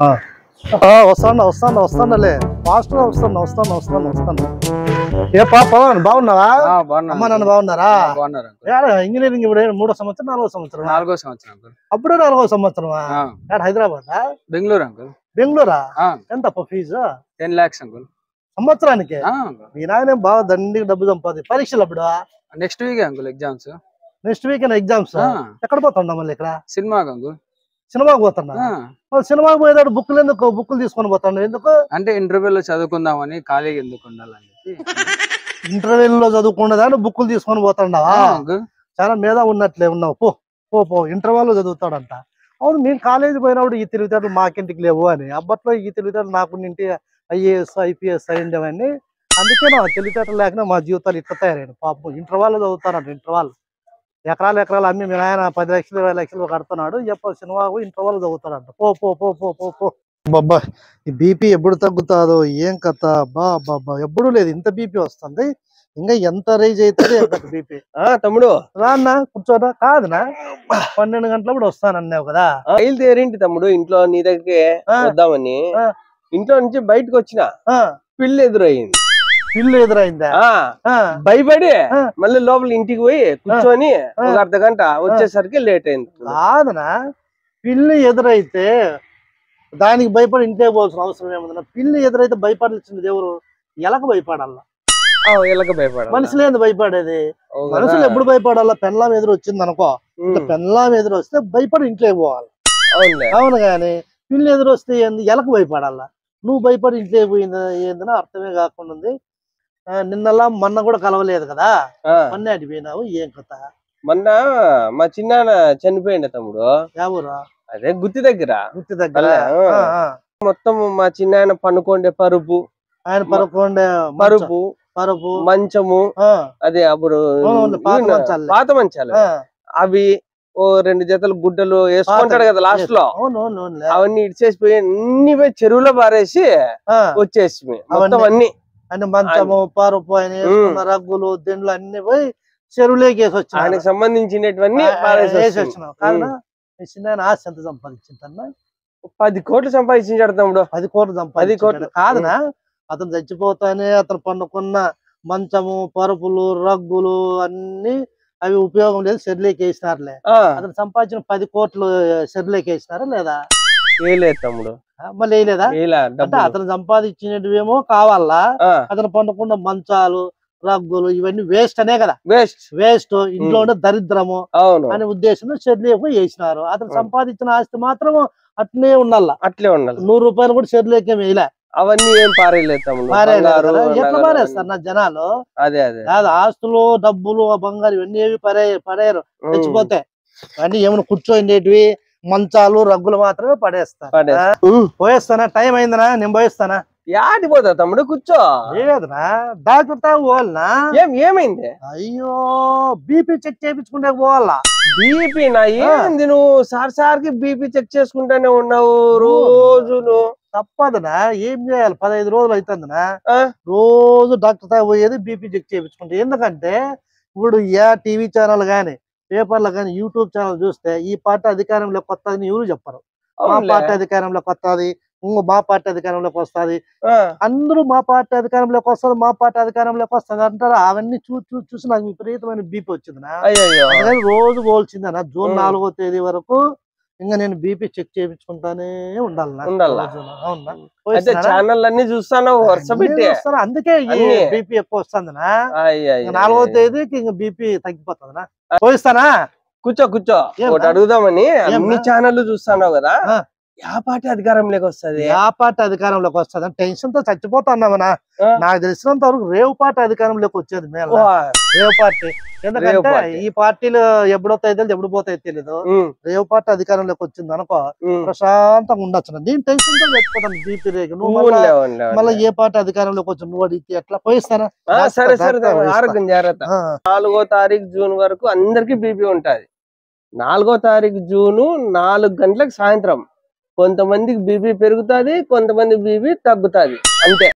వస్తానులే fast గా వస్తాను. ఏ పవన్ బాగున్నావా? అమ్మ నాన్న బాగున్నారా? ఇంజనీరింగ్ ఇప్పుడు 3వ సంవత్సరం 4వ సంవత్సరం? 4వ సంవత్సరం. అప్పుడే 4వ సంవత్సరమా? హైదరాబాద్ బెంగళూరు అంకుల్. బెంగళూరా? ఎంత ఫీజు? 10 lakhs అంకుల్ సంవత్సరానికి. మీ నాయన బాగా దండికి డబ్బు సంపాది. పరీక్షలు అప్పుడు next week uncle exams. Next week exams. ఎక్కడ పోతున్నా మళ్ళీ? ఇక్కడ సినిమాకి అంకుల్. సినిమాకి పోతున్నా? సినిమాకి పోయేదాడు బుక్కులు ఎందుకు? బుక్కులు తీసుకొని పోతాను ఎందుకు? అంటే ఇంటర్వ్యూలో చదువుకుందామని, ఖాళీగా ఎందుకు ఉండాలని చెప్పి. ఇంటర్వ్యూలో చదువుకునేదాన్ని బుక్కులు తీసుకొని పోతాండావా? చాలా మీద ఉన్నట్లే ఉన్నావు. పో ఇంటర్వ్యూలో చదువుతాడంట. అవును, మేము కాలేజీ పోయినప్పుడు ఈ తెలివితేటలు మాకింటికి లేవు అని. అప్పట్లో ఈ తెలివితేటలు నాకు ఇంటి IAS IPS అయ్యిండేవన్నీ. అందుకే నా తెలివితేటలు లేకుండా మా జీవితాలు ఇట్లా తయారైన. పాపం ఇంటర్వ్యూలో చదువుతానంట. ఇంటర్వ్యూలు ఎకరాలు అమ్మి మీ ఆయన 10 లక్షలు 20 లక్షలు కడుతున్నాడు. ఎప్పుడు సినిమా ఇంటర్వ్యూలో చదువుతాడంట. పో. బాబా, ఈ బీపీ ఎప్పుడు తగ్గుతాదో ఏం కథ? బాబా ఎప్పుడు లేదు ఇంత బీపీ వస్తుంది. ఇంకా ఎంత రైజ్ అవుతుంది బీపీ. తమ్ముడు రాన్నా కూర్చోరా. కాదునా 12 గంటలప్పుడు వస్తానన్నావు కదా? బయలుదేరేంటి తమ్ముడు ఇంట్లో నీ దగ్గరికి వద్దామని. ఇంట్లో నుంచి బయటకు వచ్చిన పిల్లి ఎదురయ్యింది. పిల్లి ఎదురైందా? భయపడి మళ్ళీ లోపల ఇంటికి పోయి కూర్చొని ఒక అర్ధగంట వచ్చేసరికి లేట్ అయింది. కాదనా పిల్లి ఎదురైతే దానికి భయపడి ఇంటికి పోవాల్సిన అవసరం ఏముందన్నా? పిల్లి ఎదురైతే భయపడాల్సింది ఎవరు? ఎలక భయపడాలా? ఎలక భయపడాలి. మనుషులు ఏంది భయపడేది? మనుషులు ఎప్పుడు భయపడాలా? పెళ్ళాం ఎదురు వచ్చింది అనుకో, పెళ్ళాం ఎదురు వస్తే భయపడి ఇంట్లోకి పోవాలి. అవును, కానీ పిల్లి ఎదురు వస్తే ఏంది? ఎలక భయపడాలా? నువ్వు భయపడి ఇంట్లోకి పోయింది ఏందని అర్థమే కాకుండా ఉంది. నిన్నలా మొన్న కూడా కలవలేదు కదా? మొన్న అటు పోయినావు, ఏం కథ? మొన్న మా చిన్నాన్న చనిపోయింది తమ్ముడు. ఎవరు? అదే గుత్తి దగ్గర. మొత్తం మా చిన్నాయన పనుకోండే పరుపు, ఆయన పనుకోండే పరుపు మంచము, అదే అప్పుడు పాత మంచాలు అవి ఓ 2 జతలు గుడ్డలు వేసుకుంటాడు కదా లాస్ట్ లో. అవన్నీ ఇడిచేసిపోయి అన్ని పోయి చెరువులో పారేసి వచ్చేసి మొత్తం అన్ని అంటే మంచము పరుపు ఆయన రగ్గులు దిండ్లు అన్ని పోయి చెరువులోకి వేసి వచ్చి ఆయనకు సంబంధించినటువన్నీ వేసి వచ్చినావు. కారణం చిన్న ఆస్తి ఎంత సంపాదించిందన్నా? 10 కోట్లు సంపాదించాడు తమ్ముడు. 10 కోట్లు 10 కోట్లు కాదనా? అతను చచ్చిపోతానే అతను పన్నుకున్న మంచము పరుపులు రగ్గులు అన్ని అవి ఉపయోగం లేదు, చెరువులోకి వేసినారులే. అతను సంపాదించిన 10 కోట్లు చెరువులోకి వేసినారా లేదా? వేయలేదు తమ్ముడు. మళ్ళీ వేయలేదా? అంటే అతను సంపాదించినవేమో కావాలా? అతను పండుకున్న మంచాలు రగ్గులు ఇవన్నీ వేస్ట్ అనే కదా? వేస్ట్ ఇంట్లో ఉండే దరిద్రము అనే ఉద్దేశంతో చెరువులోకి వేసినారు. అతను సంపాదించిన ఆస్తి మాత్రం అట్లే ఉండాలా. 100 రూపాయలు కూడా చెరువులోకి వేయలే. అవన్నీ ఏం పారేయలేదు తమ్ముడు. ఎట్లా పారేస్తారు నా జనాలు? కాదు, ఆస్తులు డబ్బులు బంగారు ఇవన్నీ ఏవి పడేయరు తెచ్చిపోతే. అన్ని ఏమైనా కూర్చోండేటివి మంచాలు రగ్గులు మాత్రమే పడేస్తారు. పోయేస్తానా? టైం అయిందనా? నేను పోయేస్తానా? యాడిపోతా తమ్ముడు? కూర్చో. లేదనా డాక్టర్ తాగు పోవాలనా? ఏమైంది? అయ్యో బీపీ చెక్ చేయించుకుంటే పోవాలా? బీపీ నా ఏంది? నువ్వు సార్కి బీపీ చెక్ చేసుకుంటానే ఉన్నావు రోజు. తప్పదనా? ఏం చేయాలి? 15 రోజులు అవుతుందనా రోజు డాక్టర్ తాగు పోయేది బీపీ చెక్ చేయించుకుంటే. ఎందుకంటే ఇప్పుడు ఏ టీవీ ఛానల్ గానీ పేపర్లు కానీ యూట్యూబ్ ఛానల్ చూస్తే ఈ పార్టీ అధికారంలోకి వస్తుంది ఎవరు చెప్పరు. మా పార్టీ అధికారంలోకి వస్తుంది, మా పార్టీ అధికారంలోకి వస్తుంది, అందరూ మా పార్టీ అధికారంలోకి వస్తుంది మా పార్టీ అధికారంలోకి వస్తుంది అంటారు. అవన్నీ చూసి నాకు విపరీతమైన బీపీ వచ్చిందినా. రోజు పోల్చిందనా జూన్ 4వ తేదీ వరకు ఇంకా నేను బీపీ చెక్ చేయించుకుంటానే ఉండాలి. ఛానల్ అన్ని చూస్తాను అందుకే బీపీ ఎక్కువ వస్తుందినా. 4వ తేదీకి ఇంకా బీపీ తగ్గిపోతుందినా. పోయిస్తానా? కూర్చో ఒకటి అడుగుదామని. అన్ని ఛానల్ చూస్తాను కదా, యా పార్టీ అధికారంలోకి వస్తుంది? యా పార్టీ అధికారంలోకి వస్తుంది అని టెన్షన్ తో చచ్చిపోతున్నామనా. నాకు తెలిసినంత వరకు రేవు పార్టీ అధికారంలోకి వచ్చేది మేలు. రేవు పార్టీ ఎందుకంటే ఈ పార్టీలు ఎప్పుడో తెలియదు, ఎప్పుడు పోతాయి తెలీదు. రేవు పార్టీ అధికారంలోకి వచ్చింది అనుకో ప్రశాంతంగా ఉండొచ్చు. నేను టెన్షన్ తో చచ్చిపోతాను బీపీ రేగు. నువ్వు మళ్ళీ ఏ పార్టీ అధికారంలోకి వచ్చి నువ్వు అడిగితే ఎట్లా? పోయిస్తానా? సరే ఆరోగ్యం జాగ్రత్త. 4వ తారీఖు జూన్ వరకు అందరికి బీపీ ఉంటది. 4వ తారీఖు జూను 4 గంటలకు సాయంత్రం కొంతమందికి బీపీ పెరుగుతుంది, కొంతమంది బీపీ తగ్గుతుంది అంతే.